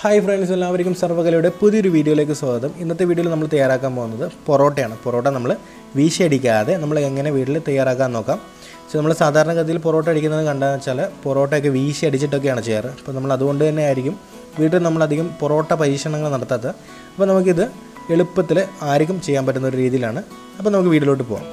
Hi friends, എല്ലാവർക്കും സർവകലയുടെ പുതിയൊരു വീഡിയോയിലേക്ക് സ്വാഗതം. ഇന്നത്തെ വീഡിയോയിൽ നമ്മൾ തയ്യാറാക്കാൻ പോകുന്നത് പൊറോട്ടയാണ്. പൊറോട്ട നമ്മൾ വീശിയടിക്കാതെ നമ്മൾ എങ്ങനെ വീട്ടിൽ തയ്യാറാക്കാൻ നോക്കാം. പക്ഷേ നമ്മൾ സാധാരണഗതിയിൽ പൊറോട്ട അടിക്കുന്നത് കണ്ടാന്ന് വെച്ചാൽ പൊറോട്ടയൊക്കെ വീശി അടിച്ചിട്ടൊക്കെയാണ് ചെയ്യാറ്. അപ്പോൾ നമ്മൾ അതുകൊണ്ട് തന്നെ ആയിരിക്കും വീട്ടിൽ നമ്മളധികം പൊറോട്ട പരീക്ഷണങ്ങൾ നടത്താത്തത്. അപ്പോൾ നമുക്കിത് എളുപ്പത്തിൽ ആർക്കും ചെയ്യാൻ പറ്റുന്ന ഒരു രീതിയിലാണ്. അപ്പോൾ നമുക്ക് വീട്ടിലോട്ട് പോകാം.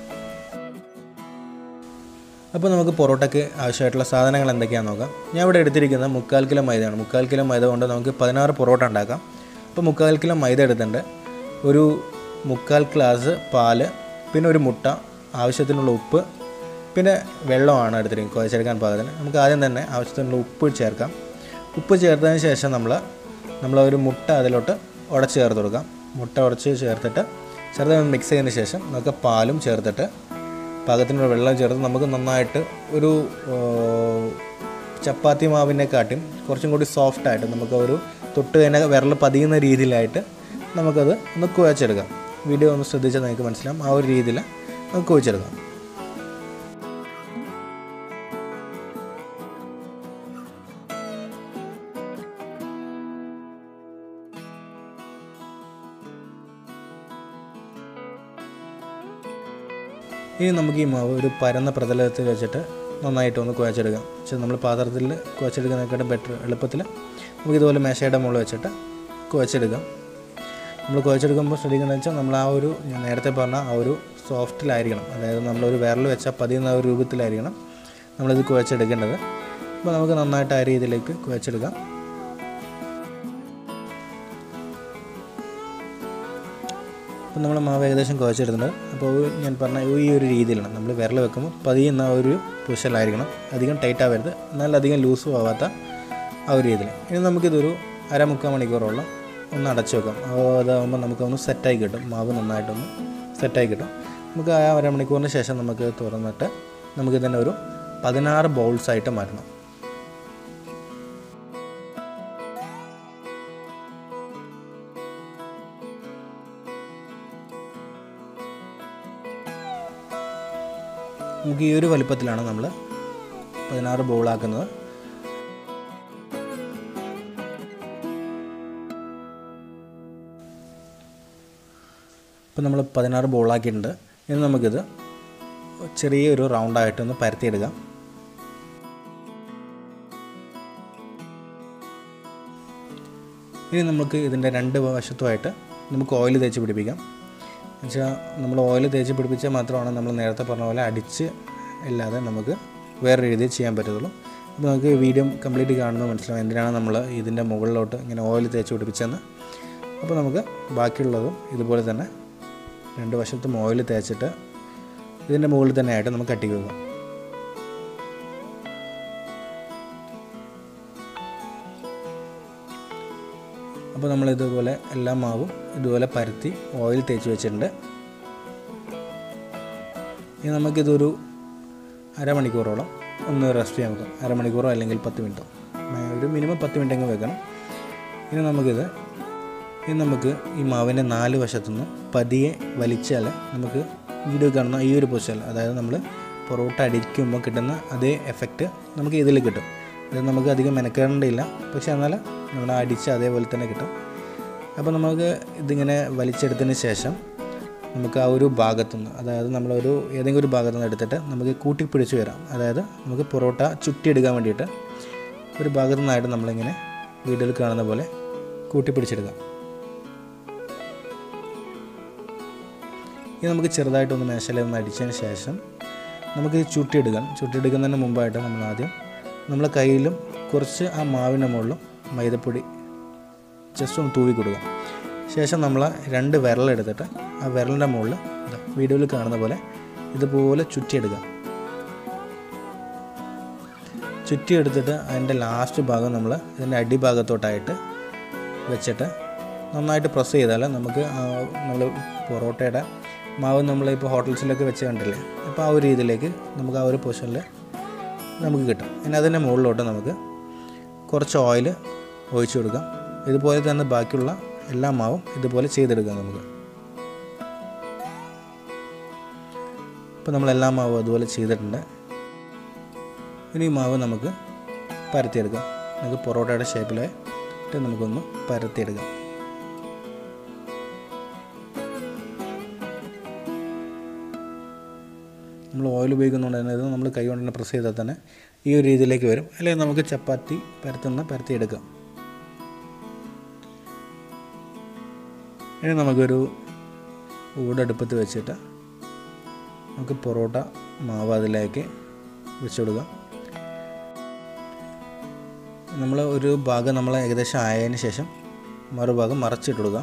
അപ്പോൾ നമുക്ക് പൊറോട്ടയ്ക്ക് ആവശ്യമായിട്ടുള്ള സാധനങ്ങൾ എന്തൊക്കെയാണെന്ന് നോക്കാം. ഞാൻ ഇവിടെ എടുത്തിരിക്കുന്നത് 3/4 കിലോ മൈദയാണ്. 3/4 കിലോ മൈദ കൊണ്ട് നമുക്ക് 16 പൊറോട്ട ഉണ്ടാക്കാം. അപ്പോൾ 3/4 കിലോ മൈദ എടുത്തിട്ടുണ്ട്. ഒരു 3/4 ഗ്ലാസ് പാല്, പിന്നെ ഒരു മുട്ട, ആവശ്യത്തിനുള്ള ഉപ്പ്, പിന്നെ വെള്ളമാണ് എടുത്തിരിക്കുന്നത് കുഴച്ചെടുക്കാൻ പാകത്തിന്. നമുക്ക് ആദ്യം തന്നെ ആവശ്യത്തിനുള്ള ഉപ്പ് ചേർക്കാം. ഉപ്പ് ചേർത്തതിന് ശേഷം നമ്മൾ ഒരു മുട്ട അതിലോട്ട് ഉടച്ച് ചേർത്ത് കൊടുക്കാം. മുട്ട ഉടച്ച് ചേർത്തിട്ട് ചെറുതായി മിക്സ് ചെയ്തതിന് ശേഷം നമുക്ക് പാലും ചേർത്തിട്ട് പാകത്തിനുള്ള വെള്ളം ചേർത്ത് നമുക്ക് നന്നായിട്ട് ഒരു ചപ്പാത്തി മാവിനെക്കാട്ടും കുറച്ചും കൂടി സോഫ്റ്റായിട്ട് നമുക്ക് ഒരു തൊട്ട് തന്നെ വിരൽ പതിയുന്ന രീതിയിലായിട്ട് നമുക്കത് ഒന്ന് കുഴച്ചെടുക്കാം. വീഡിയോ ഒന്ന് ശ്രദ്ധിച്ചാൽ നിങ്ങൾക്ക് മനസ്സിലാവും. ആ ഒരു രീതിയിൽ നമുക്ക് കുഴച്ചെടുക്കാം. ഇനി നമുക്ക് ഈ മാവ് ഒരു പരന്ന പ്രതലത്തിൽ വെച്ചിട്ട് നന്നായിട്ടൊന്ന് കുഴച്ചെടുക്കാം. പക്ഷേ നമ്മൾ പാത്രത്തിൽ കുഴച്ചെടുക്കുന്നതിനെക്കാട്ടും ബെറ്റർ എളുപ്പത്തിൽ നമുക്കിതുപോലെ മേശയുടെ മുകളിൽ വെച്ചിട്ട് കുഴച്ചെടുക്കാം. നമ്മൾ കുഴച്ചെടുക്കുമ്പോൾ ശ്രദ്ധിക്കുന്നത് വെച്ചാൽ നമ്മൾ ഞാൻ നേരത്തെ പറഞ്ഞ ആ ഒരു സോഫ്റ്റിലായിരിക്കണം. അതായത് നമ്മളൊരു വിരൽ വെച്ചാൽ പതിയുന്ന ഒരു രൂപത്തിലായിരിക്കണം നമ്മളിത് കുഴച്ചെടുക്കേണ്ടത്. അപ്പോൾ നമുക്ക് നന്നായിട്ട് ആ രീതിയിലേക്ക് കുഴച്ചെടുക്കാം. അപ്പോൾ നമ്മൾ മാവ് ഏകദേശം കുഴച്ചെടുത്തിട്ടുണ്ട്. അപ്പോൾ ഞാൻ പറഞ്ഞ ഈ ഒരു രീതിയിലാണ് നമ്മൾ വിരൽ വെക്കുമ്പോൾ പതിയുന്ന ഒരു പുഷലായിരിക്കണം. അധികം ടൈറ്റ് ആവരുത്, എന്നാൽ അധികം ലൂസും ആവാത്ത ആ ഒരു രീതിയിൽ. ഇനി നമുക്കിതൊരു 1/4 മണിക്കൂറോളം ഒന്ന് അടച്ചു വെക്കാം. അതാകുമ്പോൾ നമുക്കൊന്ന് സെറ്റായി കിട്ടും. മാവ് നന്നായിട്ടൊന്ന് സെറ്റായി കിട്ടും. നമുക്ക് ആ 1/2 മണിക്കൂറിന് ശേഷം നമുക്ക് തുറന്നിട്ട് നമുക്കിതിനെ ഒരു 16 ബൗൾസായിട്ട് മാറ്റണം. നമുക്ക് ഈ ഒരു വലിപ്പത്തിലാണ് നമ്മൾ 16 ബൗളാക്കുന്നത്. ഇപ്പോൾ നമ്മൾ 16 ബൗളാക്കിയിട്ടുണ്ട്. ഇനി നമുക്കിത് ചെറിയൊരു റൗണ്ടായിട്ടൊന്ന് പരത്തിയെടുക്കാം. ഇനി നമുക്ക് ഇതിൻ്റെ 2 വശത്തുമായിട്ട് നമുക്ക് ഓയിൽ തേച്ച് പിടിപ്പിക്കാം. എന്നുവെച്ചാൽ നമ്മൾ ഓയിൽ തേച്ച് പിടിപ്പിച്ചാൽ മാത്രമാണ് നമ്മൾ നേരത്തെ പറഞ്ഞ പോലെ അടിച്ച് അല്ലാതെ നമുക്ക് വേറെ രീതിയിൽ ചെയ്യാൻ പറ്റത്തുള്ളൂ. അപ്പോൾ നമുക്ക് വീഡിയോ കംപ്ലീറ്റ് കാണുന്നത് മനസ്സിലാവും എന്തിനാണ് നമ്മൾ ഇതിൻ്റെ മുകളിലോട്ട് ഇങ്ങനെ ഓയിൽ തേച്ച് പിടിപ്പിച്ചതെന്ന്. അപ്പോൾ നമുക്ക് ബാക്കിയുള്ളതും ഇതുപോലെ തന്നെ 2 വശത്തും ഓയിൽ തേച്ചിട്ട് ഇതിൻ്റെ മുകളിൽ തന്നെ ആയിട്ട് നമുക്ക് കട്ടി വെക്കാം. അപ്പോൾ നമ്മളിതുപോലെ എല്ലാ മാവും ഇതുപോലെ പരത്തി ഓയിൽ തേച്ച് വെച്ചിട്ടുണ്ട്. ഇനി നമുക്കിതൊരു 1/2 മണിക്കൂറോളം ഒന്ന് റെസ്റ്റ് ചെയ്യാൻ വെക്കാം. 1/2 മണിക്കൂറോ അല്ലെങ്കിൽ 10 മിനിറ്റോ, ഒരു മിനിമം 10 മിനിറ്റെങ്കിലും വെക്കണം. ഇനി നമുക്ക് ഈ മാവിൻ്റെ 4 വശത്തുനിന്ന് പതിയെ വലിച്ചാൽ നമുക്ക് വീഡിയോ കാണുന്ന ഈ ഒരു പൊസിഷൻ, അതായത് നമ്മൾ പൊറോട്ട അടിക്കുമ്പോൾ കിട്ടുന്ന അതേ എഫക്റ്റ് നമുക്ക് ഇതിൽ കിട്ടും. ഇത് നമുക്ക് അധികം മെനക്കേണ്ടതില്ല, പക്ഷേ എന്നാൽ നമ്മൾ അടിച്ച് അതേപോലെ തന്നെ കിട്ടും. അപ്പോൾ നമുക്ക് ഇതിങ്ങനെ വലിച്ചെടുത്തതിന് ശേഷം നമുക്ക് ആ ഒരു ഭാഗത്തുനിന്ന്, അതായത് നമ്മളൊരു ഏതെങ്കിലും ഒരു ഭാഗത്തുനിന്ന് എടുത്തിട്ട് നമുക്ക് കൂട്ടിപ്പിടിച്ച് വരാം. അതായത് നമുക്ക് പൊറോട്ട ചുറ്റിയെടുക്കാൻ വേണ്ടിയിട്ട് ഒരു ഭാഗത്തു നിന്നായിട്ട് നമ്മളിങ്ങനെ വീഡിയോയിൽ കാണുന്ന പോലെ കൂട്ടിപ്പിടിച്ചെടുക്കാം. ഇനി നമുക്ക് ചെറുതായിട്ടൊന്ന് മേശയിലൊന്ന് അടിച്ചതിന് ശേഷം നമുക്ക് ചുട്ടിയെടുക്കുന്നതിന് മുമ്പായിട്ട് നമ്മൾ ആദ്യം നമ്മളെ കയ്യിലും കുറച്ച് ആ മാവിൻ്റെ മുകളിലും മൈദപ്പൊടി ജസ്റ്റ് ഒന്ന് തൂവി കൊടുക്കുക. ശേഷം നമ്മൾ 2 വിരലെടുത്തിട്ട് ആ വിരലിൻ്റെ മുകളിൽ വീഡിയോയിൽ കാണുന്ന പോലെ ഇതുപോലെ ചുറ്റിയെടുക്കുക. ചുറ്റിയെടുത്തിട്ട് അതിൻ്റെ ലാസ്റ്റ് ഭാഗം നമ്മൾ ഇതിൻ്റെ അടിഭാഗത്തോട്ടായിട്ട് വെച്ചിട്ട് നന്നായിട്ട് പ്രസ് ചെയ്താൽ നമുക്ക് നമ്മൾ പൊറോട്ടയുടെ മാവ് നമ്മളിപ്പോൾ ഹോട്ടൽസിലൊക്കെ വെച്ച് കണ്ടില്ലേ, അപ്പോൾ ആ ഒരു രീതിയിലേക്ക് നമുക്ക് ആ ഒരു പൊസിഷനിൽ നമുക്ക് കിട്ടും. ഇനി അതിൻ്റെ മുകളിലോട്ട് നമുക്ക് കുറച്ച് ഓയിൽ ഒഴിച്ചു കൊടുക്കാം. ഇതുപോലെ തന്നെ ബാക്കിയുള്ള എല്ലാ മാവും ഇതുപോലെ ചെയ്തെടുക്കാം നമുക്ക്. ഇപ്പോൾ നമ്മളെല്ലാ മാവും അതുപോലെ ചെയ്തിട്ടുണ്ട്. ഇനി ഈ മാവ് നമുക്ക് പരത്തിയെടുക്കാം. നമുക്ക് പൊറോട്ടയുടെ ഷേപ്പിൽ നമുക്കൊന്ന് പരത്തിയെടുക്കാം. നമ്മൾ ഓയിൽ ഉപയോഗിക്കുന്നതുകൊണ്ട് തന്നെ ഇത് നമ്മൾ കൈ കൊണ്ട് തന്നെ പ്രസ് ചെയ്താൽ തന്നെ ഈ ഒരു രീതിയിലേക്ക് വരും. അല്ലെങ്കിൽ നമുക്ക് ചപ്പാത്തി പരത്തിയെടുക്കാം. ഇനി നമുക്കൊരു ഊടടുപ്പത്ത് വെച്ചിട്ട് നമുക്ക് പൊറോട്ട മാവ് അതിലേക്ക് വെച്ച് കൊടുക്കാം. നമ്മൾ ഒരു ഭാഗം നമ്മൾ ഏകദേശം ആയതിന് ശേഷം മറുഭാഗം മറച്ചിട്ട് കൊടുക്കാം.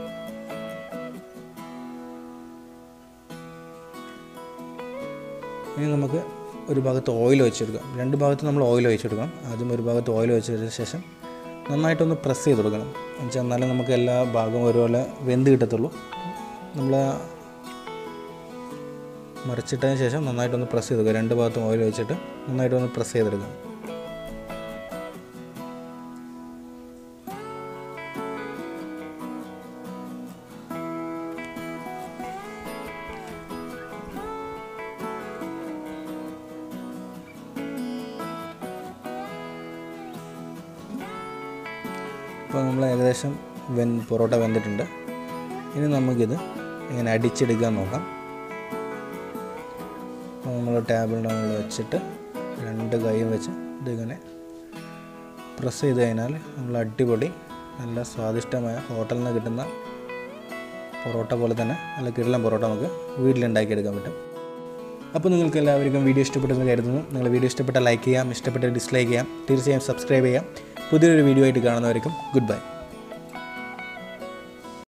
ഇനി നമുക്ക് ഒരു ഭാഗത്ത് ഓയിൽ വെച്ചെടുക്കാം. രണ്ട് ഭാഗത്ത് നമ്മൾ ഓയിൽ ഒഴിച്ചെടുക്കണം. ആദ്യം ഒരു ഭാഗത്ത് ഓയിൽ വെച്ചതിന് ശേഷം നന്നായിട്ടൊന്ന് പ്രസ് ചെയ്ത് കൊടുക്കണം. എന്നുവെച്ചാൽ എന്നാലും നമുക്ക് എല്ലാ ഭാഗവും ഒരുപോലെ വെന്ത് കിട്ടത്തുള്ളൂ. നമ്മൾ മറിച്ചിട്ടതിന് ശേഷം നന്നായിട്ടൊന്ന് പ്രസ് ചെയ്തെടുക്കുക. രണ്ട് ഭാഗത്തും ഓയിൽ വെച്ചിട്ട് നന്നായിട്ടൊന്ന് പ്രസ് ചെയ്തെടുക്കാം. അപ്പോൾ നമ്മൾ ഏകദേശം പൊറോട്ട വെന്തിട്ടുണ്ട്. ഇനി നമുക്കിത് ഇങ്ങനെ അടിച്ചെടുക്കാൻ നോക്കാം. അപ്പോൾ നമ്മൾ ടേബിളിൻ്റെ മുകളിൽ വെച്ചിട്ട് രണ്ട് കൈയും വെച്ച് ഇതിങ്ങനെ പ്രസ് ചെയ്ത് കഴിഞ്ഞാൽ നമ്മൾ അടിപൊളി നല്ല സ്വാദിഷ്ടമായ ഹോട്ടലിൽ നിന്ന് കിട്ടുന്ന പൊറോട്ട പോലെ തന്നെ നല്ല കിടിലൻ പൊറോട്ട നമുക്ക് വീട്ടിലുണ്ടാക്കിയെടുക്കാൻ പറ്റും. അപ്പോൾ നിങ്ങൾക്ക് എല്ലാവർക്കും വീഡിയോ ഇഷ്ടപ്പെട്ടെന്ന് കരുതുന്നു. നിങ്ങൾ വീഡിയോ ഇഷ്ടപ്പെട്ടാൽ ലൈക്ക് ചെയ്യാം, ഇഷ്ടപ്പെട്ടാൽ ഡിസ്ലൈക്ക് ചെയ്യാം, തീർച്ചയായും സബ്സ്ക്രൈബ് ചെയ്യാം. പുതിയൊരു വീഡിയോ ആയിട്ട് കാണുന്നവർക്കും ഗുഡ് ബൈ.